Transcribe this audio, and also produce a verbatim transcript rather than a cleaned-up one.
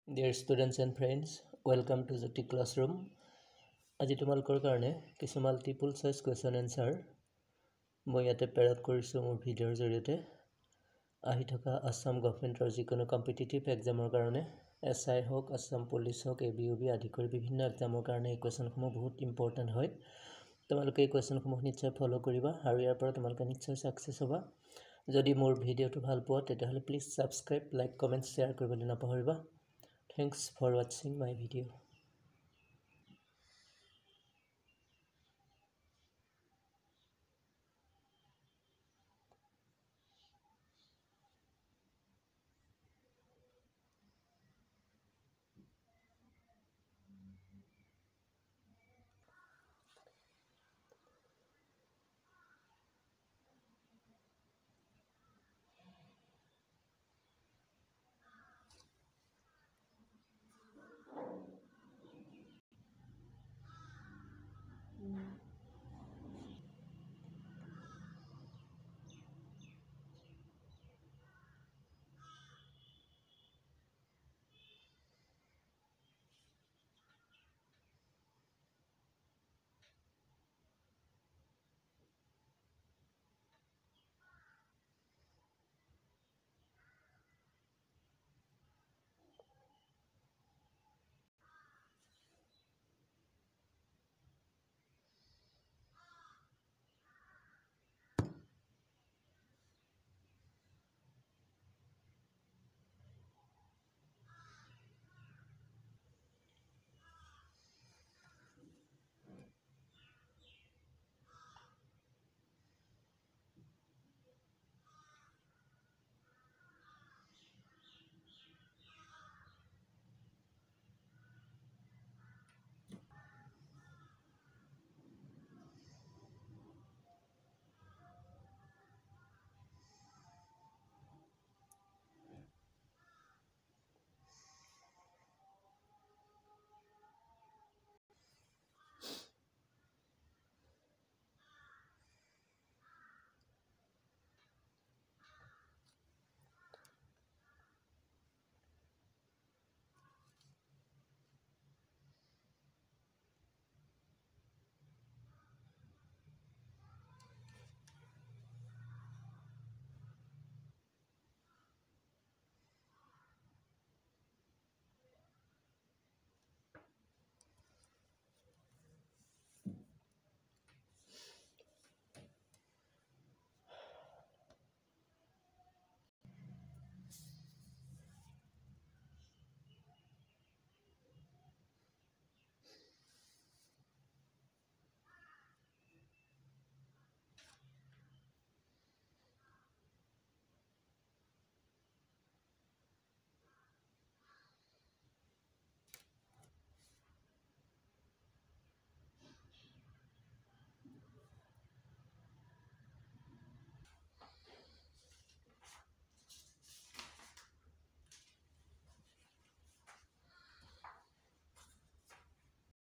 Dear students and friends, welcome to Jyoti classroom. আজি তোমালোকৰ কাৰণে কিছু মাল্টিপল চইচ কোৱেশ্চন এনসাৰ মই ইয়াতে প্ৰেৰণ কৰিছো মোৰ ভিডিঅ'ৰ জৰিয়তে আহি থকা আসাম গভৰ্ণমেণ্টৰ যিকোনো কম্পিটিটিভ এক্সামৰ কাৰণে এসআই হওক আসাম পুলিচ হওক এবিইউবি আদি কৰি বিভিন্ন এক্সামৰ কাৰণে এই কোৱেশ্চনসমূহ বহুত ইম্পৰ্টেন্ট হয় তোমালোকে এই কোৱেশ্চনসমূহ নিশ্চয় ফলো কৰিবা আৰু ইয়াৰ পৰা তোমালোকে নিশ্চয় সাকসেস হ'বা যদি মোৰ ভিডিঅ'টো ভাল পোৱা তেতিয়াহলে please subscribe like comment share কৰিবলৈ নাপাহৰিবা Thanks for watching my video.